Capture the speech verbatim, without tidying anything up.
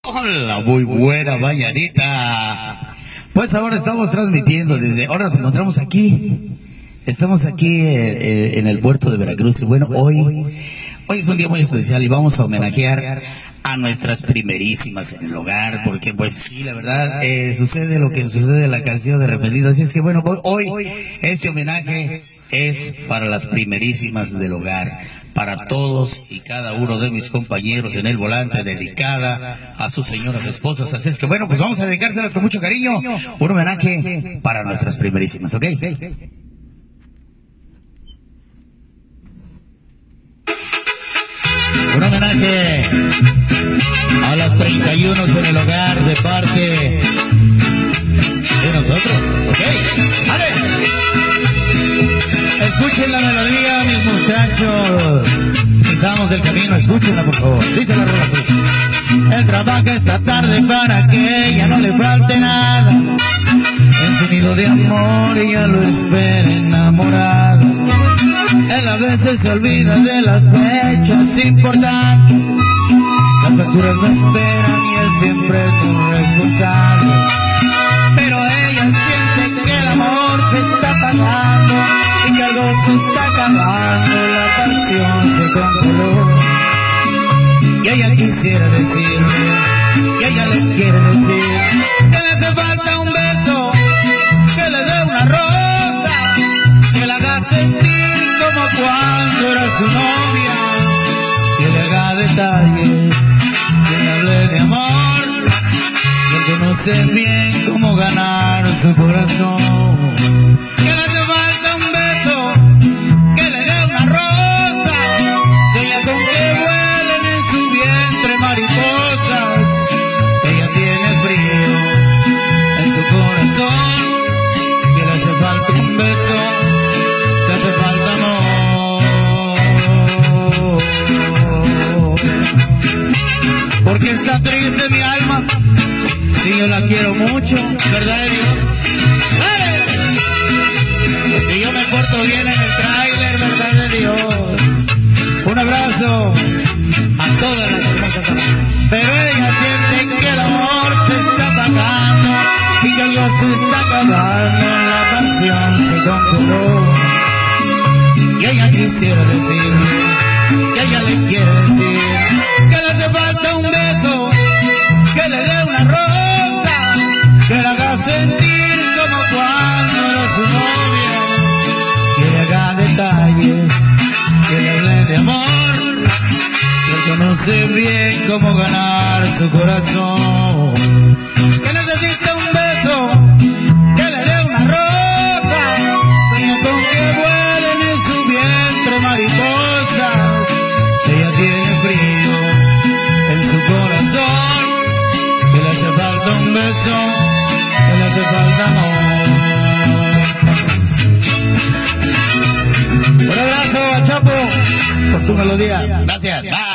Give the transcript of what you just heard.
Hola, muy buena mañanita. Pues ahora estamos transmitiendo desde, ahora nos encontramos aquí, estamos aquí eh, en el puerto de Veracruz y bueno, hoy, hoy es un día muy especial y vamos a homenajear a nuestras primerísimas en el hogar, porque pues sí, la verdad, eh, sucede lo que sucede en la canción de Arrepentido, así es que bueno, hoy este homenaje es para las primerísimas del hogar, para todos y cada uno de mis compañeros en el volante, dedicada a sus señoras esposas. Así es que bueno, pues vamos a dedicárselas con mucho cariño, un homenaje para nuestras primerísimas, ¿ok? Un homenaje a las treinta y uno en el hogar de parte de nosotros, ¿ok? ¡Vale! Escuchen la melodía, mis muchachos. Pisamos el camino, escúchenla por favor. Dice la rola así. Él trabaja esta tarde para que ella no le falte nada. En su nido de amor ella lo espera enamorada. Él a veces se olvida de las fechas importantes. Las facturas no esperan y él siempre es un responsable. Pero ella siente que el amor se está apagando y que algo se está acabando, la pasión se congeló. Y ella quisiera decirle, y ella le quiere decir, que le hace falta un beso, que le dé una rosa, que la haga sentir como cuando era su novia, que le haga detalles, que le hable de amor, que él conoce bien cómo ganar su corazón. Porque está triste mi alma, si yo la quiero mucho, ¿verdad de Dios? ¡Dale! Si yo me porto bien en el tráiler, ¿verdad de Dios? Un abrazo a todas las hermosas damas. Pero ella siente que el amor se está apagando y que algo se está acabando, la pasión se congeló. Y ella quisiera decirle, y ella le quiere decir, que le hace falta un beso, que le dé una rosa, que la haga sentir como cuando era su novia, que le haga detalles, que le hable de amor, que él conoce bien cómo ganar su corazón, que necesita un beso, que le dé una rosa, sueña con que vuelen en su vientre mariposas, ella tiene frío en su corazón, que le hace falta un beso, que le hace falta amor. Un abrazo a Chapo por tu melodía. Gracias. Bye.